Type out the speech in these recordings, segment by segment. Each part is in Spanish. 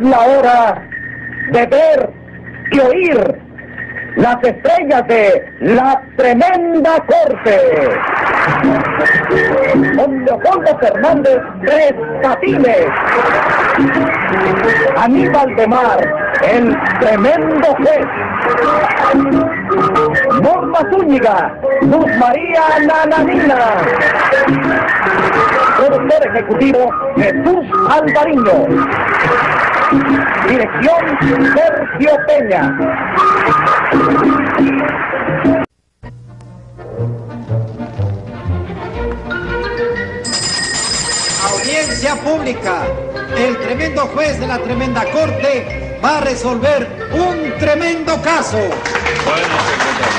la hora de ver y oír las estrellas de la tremenda corte. Don Leopoldo Fernández Tres Patines, Aníbal de Mar, el tremendo juez, Norma Zúñiga, Luz María Nananina, productor ejecutivo Jesús Alvariño, dirección Sergio Peña. Audiencia pública. El tremendo juez de la tremenda corte va a resolver un tremendo caso. Bueno, secretario.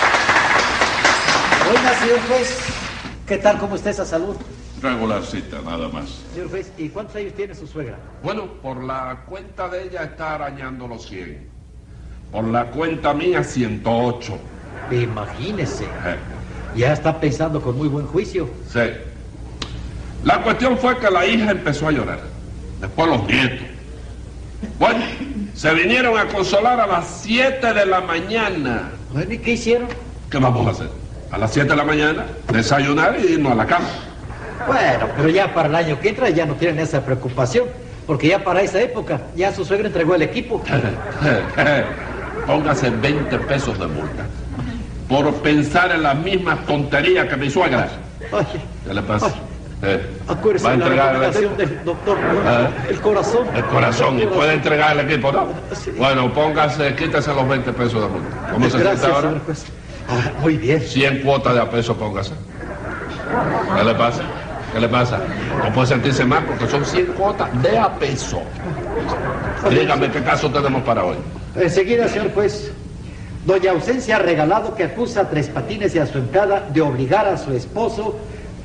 Oiga, señor juez, ¿qué tal? ¿Cómo está esa salud? Regularcita, nada más. Señor juez, ¿y cuántos años tiene su suegra? Bueno, por la cuenta de ella está arañando los 100. Por la cuenta mía, 108. Imagínese. Ya está pensando con muy buen juicio. Sí. La cuestión fue que la hija empezó a llorar. Después los nietos. Bueno, se vinieron a consolar a las 7 de la mañana. Bueno, ¿y qué hicieron? ¿Qué vamos a hacer? A las 7 de la mañana, desayunar y irnos a la cama. Bueno, pero ya para el año que entra ya no tienen esa preocupación, porque ya para esa época ya su suegra entregó el equipo. Póngase 20 pesos de multa por pensar en las mismas tonterías que mi suegra. Oye, ¿Qué le pasa? acuérdese ¿Va a de la entregar el recomendación equipo? del doctor, el corazón. El corazón, y puede entregar el equipo, ¿no? Sí. Bueno, póngase, quítese los 20 pesos de multa. ¿Cómo se siente ahora? Señor juez. Muy bien. 100 cuotas de a peso, póngase. ¿Qué le pasa? ¿Qué le pasa? No puede sentirse mal porque son 100 cuotas de a peso. Dígame qué caso tenemos para hoy. Enseguida, señor juez. Doña Ausencia Regalado, que acusa a Tres Patines y a su empleada de obligar a su esposo...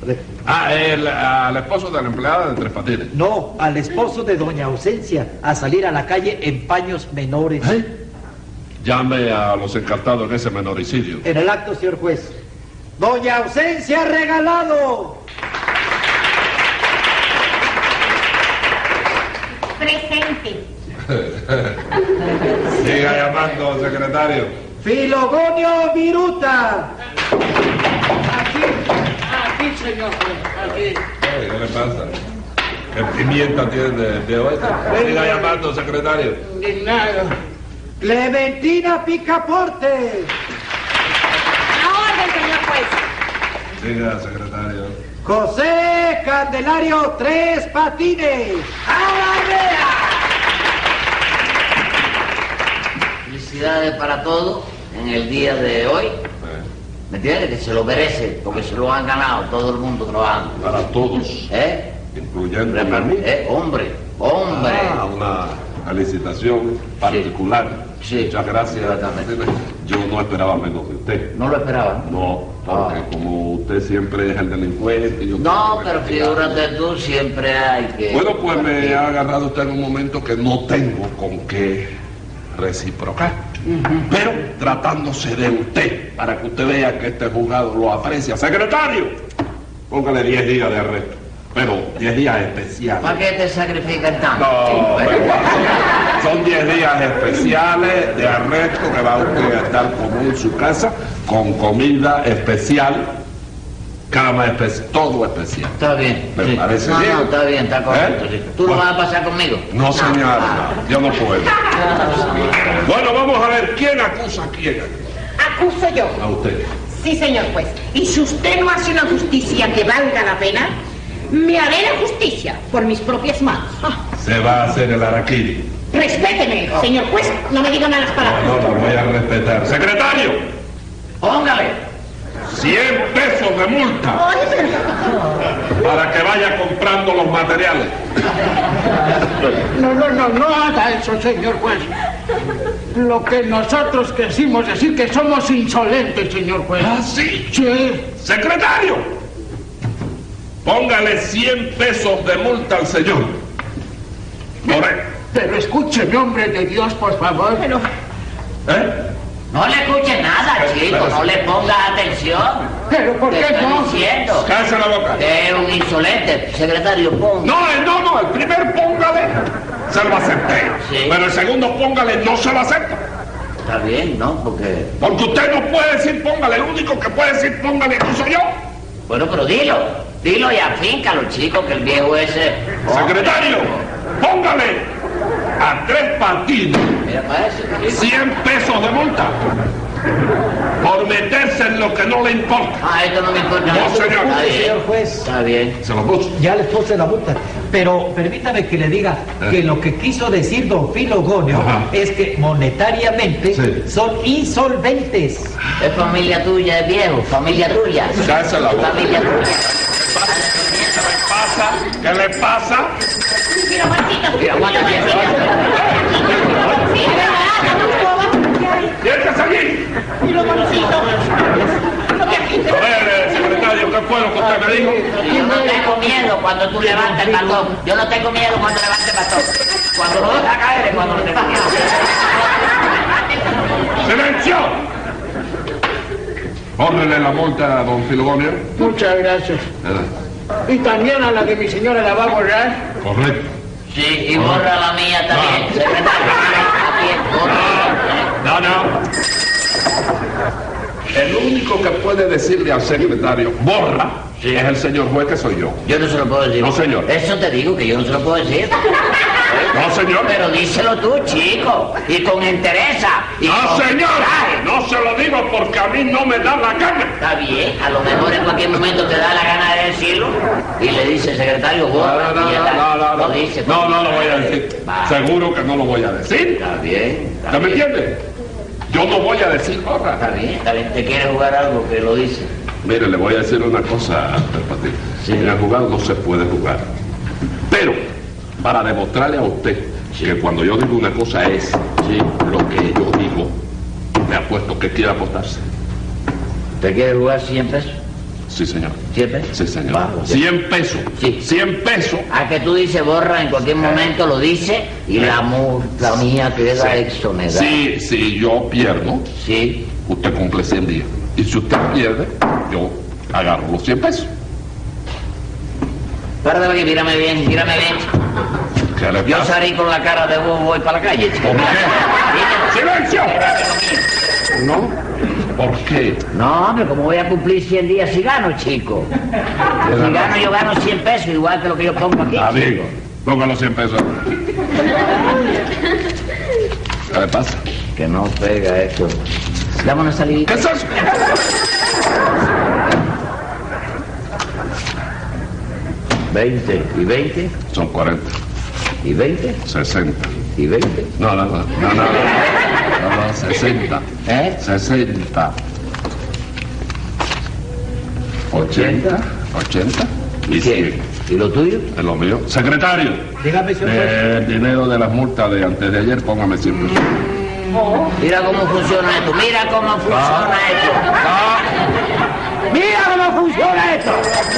al esposo de la empleada de Tres Patines. No, al esposo de Doña Ausencia a salir a la calle en paños menores. Llame a los encartados en ese menoricidio. En el acto, señor juez. Doña Ausencia Regalado. Presente. Siga llamando, secretario. Filogonio Viruta. Aquí, señor juez, aquí. ¿Qué le pasa? ¿Qué pimienta tiene de hoy? Siga llamando, secretario. Indignado. Clementina Picaporte. A orden, señor juez. Siga, secretario. José Candelario Tres Patines. Felicidades para todos en el día de hoy. ¿Me entiendes? Que se lo merece, porque se lo han ganado todo el mundo trabajando. Para todos, ¿Eh? incluyendo a mí. Hombre. Una licitación particular. Sí. Muchas gracias. Exactamente. Yo no esperaba menos de usted. ¿No lo esperaban? No, porque como usted siempre es el delincuente... Yo No, tengo pero que investigar. figúrate tú, siempre hay que... Bueno, pues me ha agarrado usted en un momento que no tengo con qué reciprocar. Pero tratándose de usted, para que usted vea que este juzgado lo aprecia. ¡Secretario! Póngale 10 días de arresto. Pero 10 días especiales. ¿Para qué te sacrifican tanto? No, pero son 10 días especiales de arresto que va usted a estar como en su casa, con comida especial, cama especial, todo especial. Está bien. ¿Me sí. parece no, bien? No, está bien, está correcto. Sí. ¿Tú Bueno. no vas a pasar conmigo? No, señor, yo no puedo. Bueno, vamos a ver, ¿quién acusa a quién? Acuso yo. A usted. Sí, señor juez. Y si usted no hace una justicia que valga la pena, me haré la justicia por mis propias manos. Se va a hacer el araquiri. Respéteme, señor juez. No me diga malas palabras. No, lo voy a respetar. ¡Secretario! Póngale. 100 pesos de multa Ay, pero... para que vaya comprando los materiales. No haga eso, señor juez. Lo que nosotros quisimos decir que somos insolentes, señor juez. ¿Ah, sí? Sí. ¡Secretario! Póngale 100 pesos de multa al señor. Por él. Pero escúcheme, hombre de Dios, por favor. Pero... ¿Eh? No le escuche nada, chico. No le ponga atención. Pero ¿por Te qué estoy no? diciendo Cállese la boca. que es un insolente. Secretario, ponga. No, el primer póngale se lo acepté. Sí. Pero el segundo póngale no se lo acepta. Está bien, ¿no? Porque usted no puede decir póngale, el único que puede decir póngale aquí soy yo. Bueno, pero dilo y afíncalo, chico, que el viejo ese... Secretario, póngale a Tres Patines Mira para eso, chico. 100 pesos de multa por meterse en lo que no le importa. Ah, esto no me importa. No, señor. Está bien, Señor juez. está bien. Se lo puso. Ya les puse la multa, pero permítame que le diga que lo que quiso decir don Filogonio Ajá. es que monetariamente Sí. son insolventes. Es familia tuya, es viejo, familia tuya. Cállese la boca. Familia tuya. ¿Qué le pasa? Mira, Juancito. Mira, aguanta bien. ¡Siéntese allí! Y los bolsitos. No te agites. A ver, secretario, ¿qué fue lo que usted me dijo? Yo no tengo miedo cuando tú levantes el bastón. Yo no tengo miedo cuando levantes el bastón. Cuando lo dejas caer es cuando no tengo miedo. ¡Silencio! Órdenle la multa a don Filogonio. Muchas gracias. Y también a la de mi señora la va a borrar. Correcto. Sí, y borra la mía también, secretario. También, borra. No. El único que puede decirle al secretario, borra, Sí. es el señor juez que soy yo. Yo no se lo puedo decir. No, señor. Eso te digo que yo no se lo puedo decir. No, señor. Pero díselo tú, chico. Y con entereza. Y No, con señor. coraje. No se lo digo porque a mí no me da la gana. Está bien, a lo mejor en cualquier momento te da la gana de decirlo y le dice secretario, borra, y ya está. Lo dice. No lo voy a decir. Va. Seguro que no lo voy a decir. Está bien. ¿Usted me entiende? Yo no voy a decir borra. Está bien, está bien. ¿Te quiere jugar algo que lo dice? Mire, le voy a decir una cosa, Tres Patines. Sí. En el jugado no se puede jugar. Pero, para demostrarle a usted que cuando yo digo una cosa es lo que yo digo, le apuesto que quiere apostarse. ¿Te quiere jugar 100 pesos? Sí, señor. ¿100 pesos? Sí, señor. Vamos. 100 pesos. Sí. 100 pesos. A que tú dices borra en cualquier momento, lo dice y la multa mía queda exonerada. Si yo pierdo, Sí. usted cumple 100 días. Y si usted pierde, yo agarro los 100 pesos. Párate aquí, mírame bien, mírame bien. ¿Qué le Yo pasa? salí con la cara de bobo voy para la calle, chico. ¿Por qué? Mira. ¡Silencio! ¿No? ¿Por qué? No, hombre, ¿cómo voy a cumplir 100 días si gano, chico? Si gano, yo gano 100 pesos, igual que lo que yo pongo aquí. Amigo, ponga los 100 pesos. ¿Qué le pasa? Que no pega esto. Dame una salidita. ¿Qué es eso? ¿20 y 20? Son 40, ¿Y 20? 60. ¿Y 20? No, 60. ¿Eh? 60. 80. 80. Y 100. ¿Y lo tuyo? Es lo mío. Secretario. Dígame, señor juez. El dinero de las multas de antes de ayer, póngame 100 pesos. Mira cómo funciona esto, mira cómo funciona esto. ¡Mira cómo funciona esto!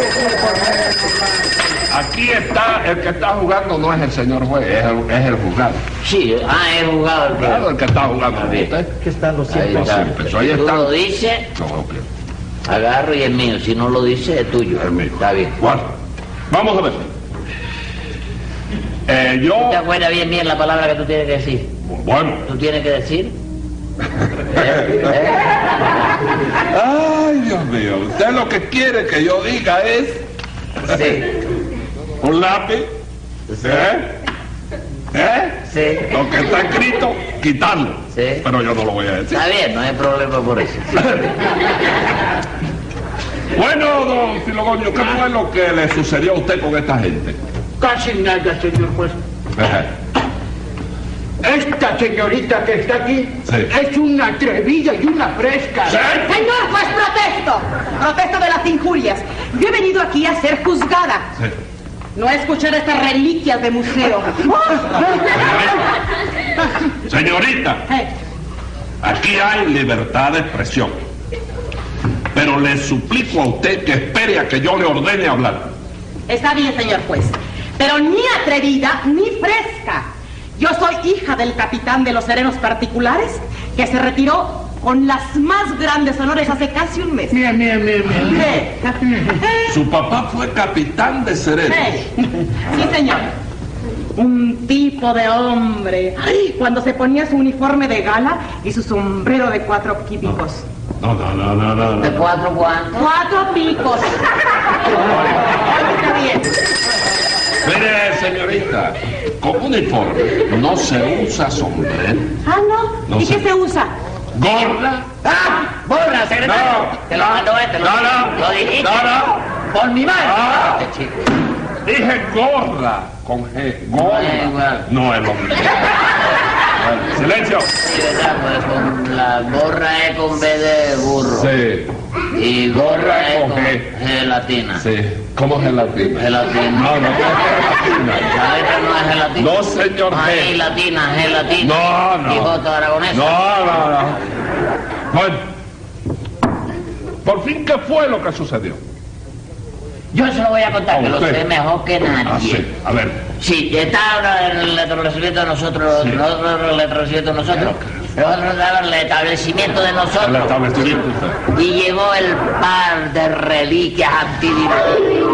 Aquí está, el que está jugando no es el señor juez, es el juzgado. Sí, he jugado el Claro, el que está jugando con bien. usted. Aquí están los 100 Ahí pesos. está. Los 100 pesos, ahí Si tú está. lo dices, No, ok. agarro y es mío. Si no lo dices, es tuyo. Es mío. Está bien. Bueno, vamos a ver. ¿Te Yo, acuerdas bien la palabra que tú tienes que decir? bueno. ¿Tú tienes que decir? Ay, Dios mío, usted lo que quiere que yo diga es Sí. un lápiz, ¿eh? Sí. Lo que está escrito, quitarlo. Sí. Pero yo no lo voy a decir. Está bien, no hay problema por eso. Sí. Bueno, don Filogonio, ¿qué fue lo que le sucedió a usted con esta gente? Casi nada, señor juez. Esta señorita que está aquí Sí. es una atrevida y una fresca. ¿Sí? Señor juez, protesto. Protesto de las injurias. Yo he venido aquí a ser juzgada. Sí. No a escuchar estas reliquias de museo. Señorita, aquí hay libertad de expresión. Pero le suplico a usted que espere a que yo le ordene hablar. Está bien, señor juez. Pero ni atrevida ni fresca. Yo soy hija del capitán de los serenos particulares que se retiró con las más grandes honores hace casi un mes. Mira. Su papá fue capitán de serenos. Sí, señor. Un tipo de hombre. Ay, cuando se ponía su uniforme de gala y su sombrero de 4 picos. No. ¿De 4 cuántos? 4 picos. Está bien. Mire, señorita, con uniforme no se usa sombrero. Ah, no. No ¿Y sé. qué se usa? Gorra. ¡Ah! ¡Borra, secretario! No. Te lo mandó este. Lo dijiste. No. Por mi mano. Ah. Este chico. Dije gorra con G. Gorra. No es igual. No es lo mismo. Bueno, silencio. Sí, ¿verdad? Pues con la gorra es con B de burro. Sí. Y gorra es Con con G. gelatina. Sí. ¿Cómo gelatina? Gelatina. No es gelatina. ¿La letra no es gelatina? No, señor Ahí, G. latina, gelatina. No. Quijote aragonesa. No. Bueno. Por fin, ¿qué fue lo que sucedió? Yo se lo voy a contar, que lo usted. sé mejor que nadie. Ah, sí. A ver. Sí, está ahora en el establecimiento de nosotros, Sí. nosotros en el establecimiento de nosotros, nosotros estamos en el establecimiento de El nosotros. establecimiento usted. Y llegó el par de reliquias antidiluvianas.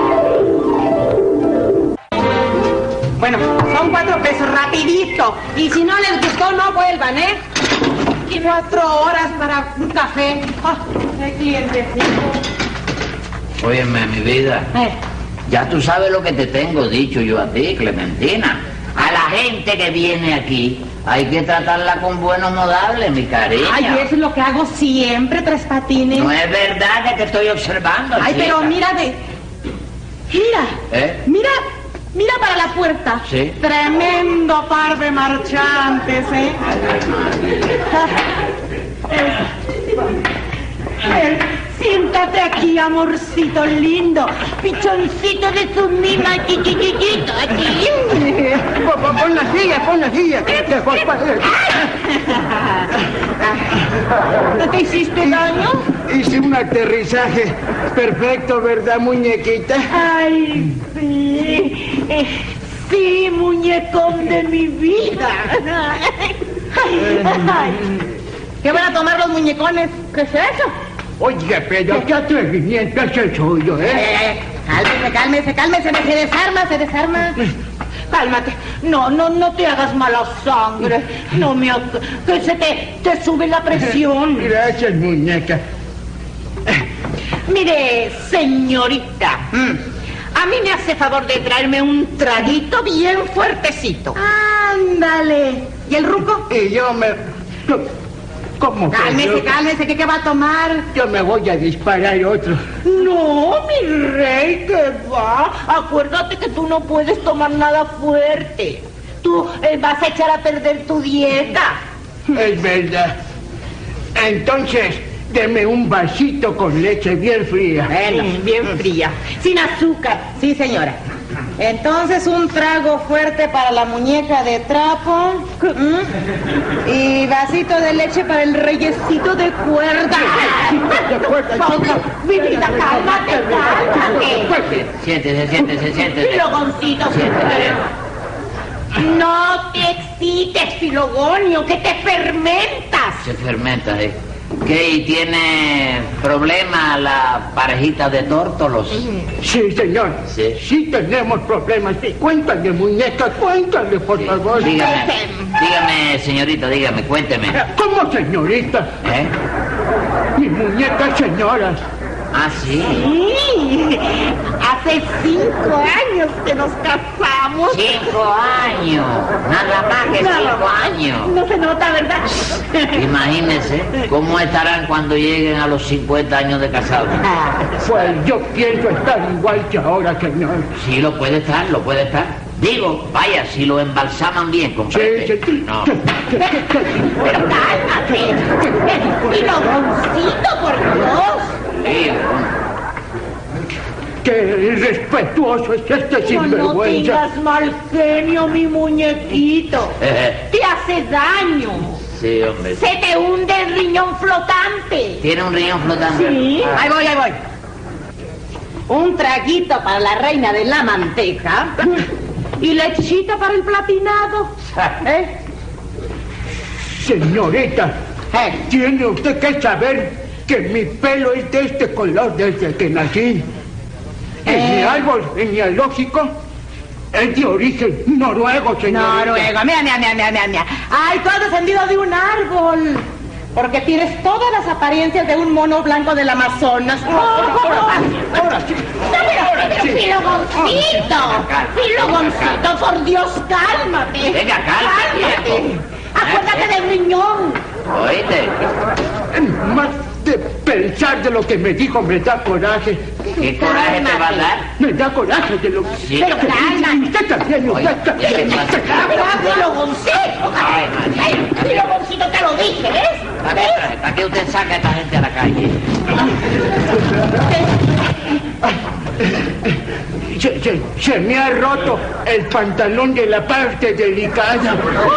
Bueno, son 4 pesos, rapidito. Y si no les gustó, no vuelvan, ¿eh? Y 4 horas para un café. Ah, qué clientecito. Óyeme, mi vida, ya tú sabes lo que te tengo dicho yo a ti, Clementina. A la gente que viene aquí hay que tratarla con buenos modales, mi cariño. Ay, eso es lo que hago siempre, Tres Patines. No es verdad que te estoy observando, Ay, chica. pero mira ¿Eh? Mira para la puerta. Sí. Tremendo par de marchantes, ¿eh? Siéntate aquí, amorcito lindo, pichoncito de tu mima, chiquitito, aquí. Pon la silla. ¿No te hiciste daño? Hice un aterrizaje perfecto, ¿verdad, muñequita? Ay, sí. Sí, muñecón de mi vida. Ay, ¿qué van a tomar los muñecones? ¿Qué es eso? Oye, pero qué atrevimiento es el suyo, ¿eh? Cálmese, se desarma. Cálmate, no te hagas mala sangre, que se te sube la presión. Gracias, muñeca. Mire, señorita, a mí me hace favor de traerme un traguito bien fuertecito. Ándale. ¿Y el ruco? Y yo me... ¿Cómo que yo? Cálmese, ¿qué va a tomar? Yo me voy a disparar otro. No, mi rey, ¿qué va? Acuérdate que tú no puedes tomar nada fuerte. Tú vas a echar a perder tu dieta. Es verdad. Entonces, deme un vasito con leche bien fría. Bueno, bien fría. Sin azúcar. Sí, señora. Entonces, un trago fuerte para la muñeca de trapo. Y vasito de leche para el reyesito de cuerda. Mi vida, cálmate. Siéntese. Filogoncito. No te excites, Filogonio, que te fermentas. Se fermenta, ¿eh? ¿Qué? ¿Y tiene problema la parejita de tórtolos? Sí, señor. Sí. Tenemos problemas. Cuéntale, muñeca, cuéntale, por favor. Dígame, señorita, cuénteme. ¿Cómo, señorita? ¿Eh? Mi muñeca es señora. Ah, sí. Sí, hace 5 años que nos casamos. 5 años. Nada más que 5 años. No se nota, ¿verdad? Imagínense cómo estarán cuando lleguen a los 50 años de casados. Pues yo pienso estar igual que ahora, señor. Sí, lo puede estar. Digo, vaya, si lo embalsaman bien, comprende. Sí. No. Pero cálmate. Filogoncito, por Dios. Sí, Qué irrespetuoso es este No sinvergüenza. tengas mal genio, mi muñequito. Te hace daño. Sí, hombre. Se te hunde el riñón flotante. ¿Tiene un riñón flotante? Sí. Ahí voy. Un traguito para la reina de la manteca y lechita para el platinado. Señorita, tiene usted que saber que mi pelo es de este color desde que nací. En mi árbol genealógico Es de origen noruego, señorita. Noruego, mira. Ay, tú has descendido de un árbol. Porque tienes todas las apariencias de un mono blanco del Amazonas. Ahora sí. Filogoncito, por Dios, cálmate. Venga, cálmate. Acuérdate del riñón. ¿Oíste? Más de pensar de lo que me dijo me da coraje. ¿Qué coraje te va a dar? Me da coraje de lo que... Sí. Pero cálmate. Usted también, Oye, usted también. ¿qué pasa? Filogoncito. Ay, Filogoncito, te lo dije, ¿ves? ¿Para qué usted saca a esta gente a la calle? Se me ha roto el pantalón de la parte delicada.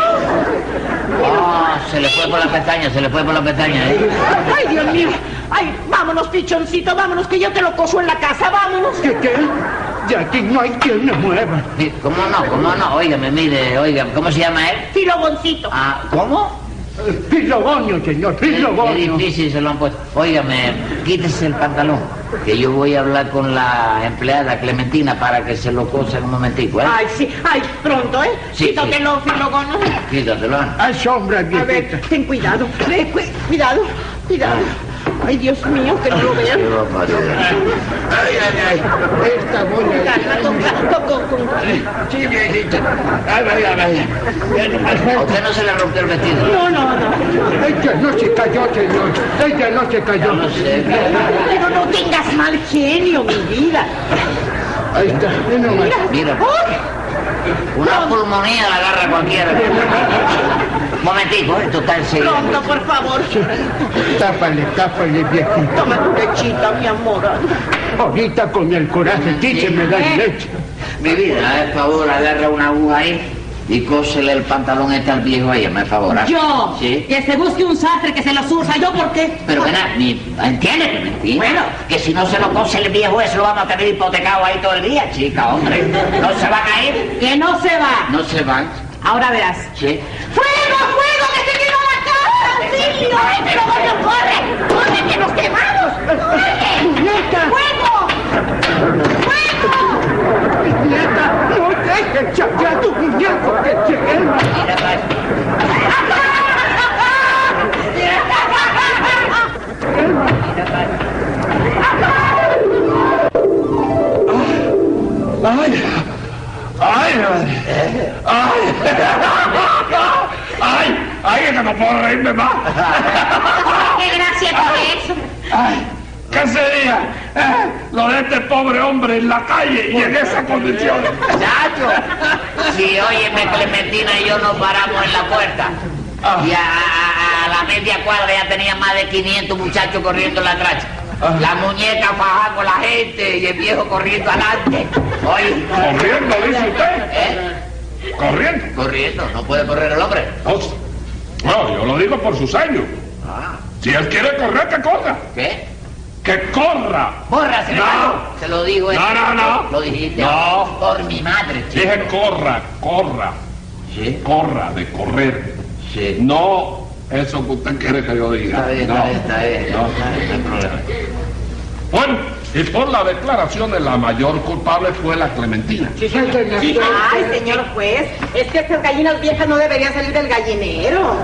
Ah, se le fue por la pestaña, ¿eh? Ay, Dios mío. Ay, vámonos, pichoncito, vámonos, que yo te lo coso en la casa, vámonos. ¿Qué? De aquí no hay quien me mueva. Sí, ¿cómo no? Óigame, mire, ¿cómo se llama él? Filogoncito. Ah, ¿cómo? Filogonio, señor, Qué filogonio. difícil se lo han puesto. Óigame, quítese el pantalón, que yo voy a hablar con la empleada Clementina para que se lo cosa en un momentico, ¿eh? Ay, sí, ay, pronto, ¿eh? Sí, Quítatelo, Filogonio. Quítatelo. Hay sombra, A ver, viejita. ten cuidado, cuidado. Ay, Dios mío, que no lo vean. Qué barbaridad. Ay. Esta bola. Calma, con... Sí, viejita. Ay. ¿A usted no se le rompió el vestido? No. Ella no se cayó, señor. Ella no se cayó. No sé. Pero no tengas mal genio, mi vida. Ahí está, mira nomás. Mira, ¡Ay! una pulmonía la agarra cualquiera. Momentico, esto está enseguida. Pronto, por favor. Tápale, viejita. Toma tu lechita, mi amor. Ahorita con el coraje, sí, me da leche. Mi vida, por favor, agarra una aguja ahí y cósele el pantalón este al viejo ahí, me favor. Yo, Sí. que se busque un sastre que se los usa. ¿Yo por qué? Pero ¿entiendes, Clementina? Bueno. Que si no se lo cose el viejo eso lo vamos a tener hipotecado ahí todo el día, chica, hombre. ¿No se va a caer? Que no se va. No se va. Ahora verás. Sí. ¡Fuego, que se quemó la casa! ¡Auxilio! ¡Pero corre, que nos quemamos! ¡Corre! ¡Nieta! ¡Fuego! Nieta, no dejes ya a tu muñeco que se quema. Mira, ¡Ay, que no puedo reírme más! ¡Qué gracia con eso! ¡Ay! ¿Qué sería lo de este pobre hombre en la calle y en esas condiciones? Chacho, si óyeme, Clementina y yo nos paramos en la puerta y a la media cuadra ya tenía más de 500 muchachos corriendo en la tracha. La muñeca fajada con la gente y el viejo corriendo adelante. Oye, ¿Corriendo, dice usted? ¿eh? ¿Corriendo? Corriendo, no puede correr el hombre. No, yo lo digo por sus años. Ah, Si él quiere correr, que corra. ¿qué? ¡Que corra! ¡Corra, secretario! No. Se lo digo él. No. Lo dijiste. No. Por mi madre, chico. Dije corra. Sí, Corra, de correr. sí. No eso que usted quiere que yo diga. Está bien, No. está bien. No. No hay problema. Bueno, y por la declaración de la mayor culpable fue la Clementina. Ay, señor juez, es que estas gallinas viejas no deberían salir del gallinero.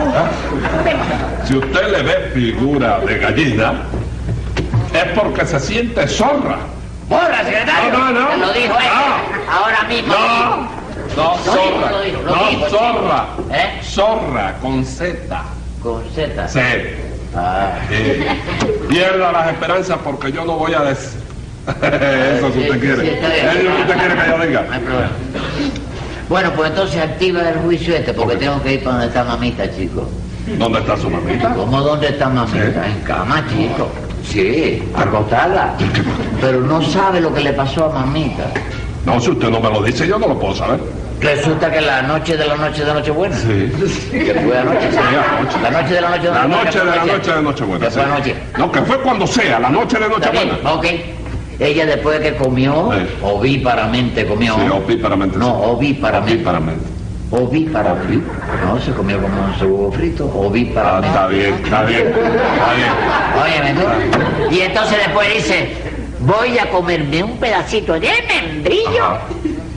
Si usted le ve figura de gallina, es porque se siente zorra. ¡Borra, secretario! No. Se lo dijo él. No. Ahora mismo. No, zorra. Lo dijo, No, zorra. ¿Eh? Zorra, con Z. Con Z. Sí. Ah. Pierda las esperanzas porque yo no voy a decir. Eso si usted quiere. Sí, está bien. Es lo que usted quiere que yo diga. No hay problema. Bueno, pues entonces activa el juicio este porque tengo que ir para donde está mamita, chico. ¿Dónde está su mamita? ¿Cómo dónde está mamita? Sí. En cama, chico. Sí, acostada. Pero no sabe lo que le pasó a mamita. No, si usted no me lo dice, yo no lo puedo saber. Resulta que la noche de Nochebuena. Sí. Que fue anoche. Sí, anoche. La noche de la Nochebuena. La noche de la noche de Nochebuena. Que fue sí. anoche. No, que fue cuando sea, la noche de ¿Está bien? Nochebuena. Ok. Ella después de que comió, Sí. ovíparamente comió. Sí, ovíparamente. No, ovíparamente. Ovíparamente. Ovíparamente. No, se comió como un huevo frito. Ovíparamente. Está bien. Óyeme tú. Y entonces después dice, voy a comerme un pedacito de membrillo Ajá.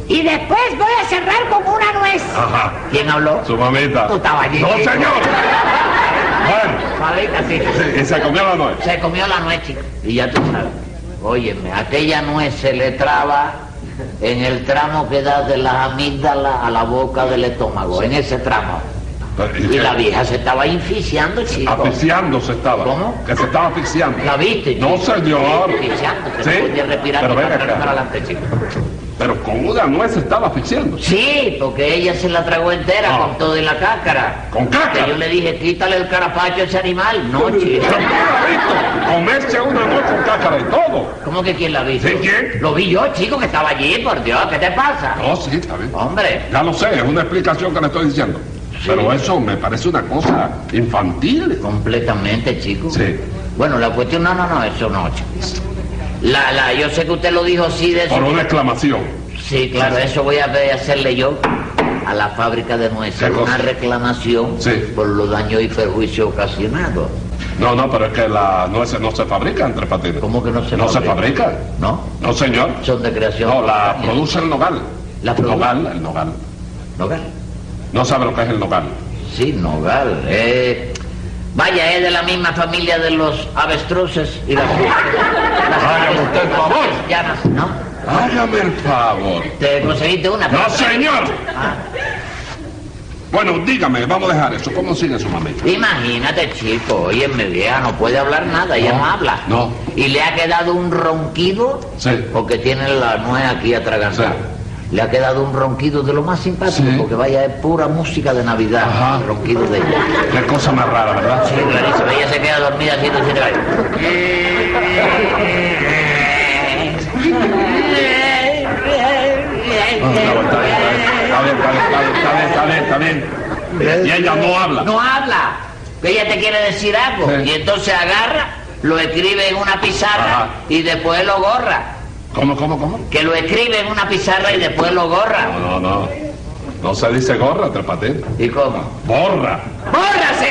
Y después voy a cerrar con una nuez. Ajá. ¿Quién habló? Su mamita. Tú estabas allí. ¡No, señor! Bueno, Mamita, sí. sí, y se comió la nuez. Se comió la nuez, chico. Y ya tú sabes. Óyeme, aquella nuez se le traba en el tramo que da de las amígdalas a la boca del estómago, en ese tramo. Y la vieja se estaba asfixiando, chico. Asfixiándose estaba. ¿Cómo? Que se estaba asfixiando. ¿La viste, chico? No, señor. Asfixiando, que Sí, no podía respirar pero ni ven para atrás acá. ni para adelante, chico. Pero con una nuez se estaba asfixiando. Sí, porque ella se la tragó entera Ah. con todo y la cáscara. ¿Con cáscara? Que yo le dije, quítale el carapacho a ese animal. No, chico. ¿Pero quién la ha visto? Comerse una nuez con cáscara y todo. ¿Cómo que quién la visto? ¿Sí, quién? Lo vi yo, chico, que estaba allí, por Dios. ¿Qué te pasa? No, sí, está bien. Hombre. Ya lo sé, es una explicación que le estoy diciendo. Pero eso me parece una cosa infantil. Completamente, chico. Sí. Bueno, la cuestión, no, eso no, chico. Yo sé que usted lo dijo así de eso. Por una exclamación. Sí, claro, eso voy a hacerle yo a la fábrica de nueces. ¿Qué cosa? Una reclamación Sí. por los daños y perjuicios ocasionados. No, pero es que las nueces no se fabrican, Tres Patines. ¿Cómo que no se No se fabrica? fabrican. ¿No? No, señor. Son de creación. No, la espontánea. produce el nogal. ¿La El produce? nogal, el nogal. ¿Nogal? No sabe lo que es el nogal. Sí, nogal. Vaya, es de la misma familia de los avestruces y las Hágame usted el favor. llamas, ¿no? Hágame el favor. ¿Te conseguiste una? No, señor. Ah. Bueno, dígame, vamos a dejar eso. ¿Cómo sigue su mamita? Imagínate, chico, oye, mi vieja no puede hablar nada, ella no habla. No. Y le ha quedado un ronquido, Sí. porque tiene la nuez aquí atragantada. Sí. Le ha quedado un ronquido de lo más simpático, Sí. porque vaya, es pura música de Navidad, Ajá. el ronquido de ella. Qué cosa más rara, ¿verdad? Sí, clarísimo, ella se queda dormida haciendo así de gallo. Está bien. Y ella no habla. No habla, que ella te quiere decir algo. Sí. Y entonces agarra, lo escribe en una pizarra Ajá. y después lo gorra. ¿Cómo? Que lo escribe en una pizarra y después lo gorra. No. No se dice gorra, Tres Patines. ¿Y cómo? Borra. ¡Bórrase!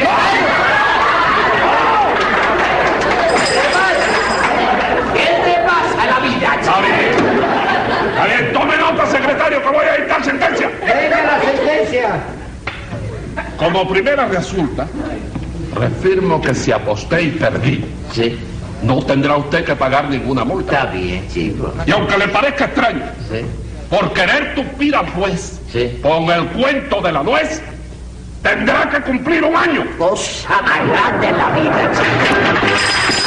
¿Qué te pasa la vida, Está bien. Tome nota, secretario, que voy a dictar sentencia. Venga la sentencia. Como primera resulta, refirmo que si aposté y perdí, Sí, no tendrá usted que pagar ninguna multa. está bien, chico. Y aunque le parezca extraño, Sí, por querer tupir al juez sí. con el cuento de la nuez, tendrá que cumplir 1 año. Cosa más grande en la vida, chico.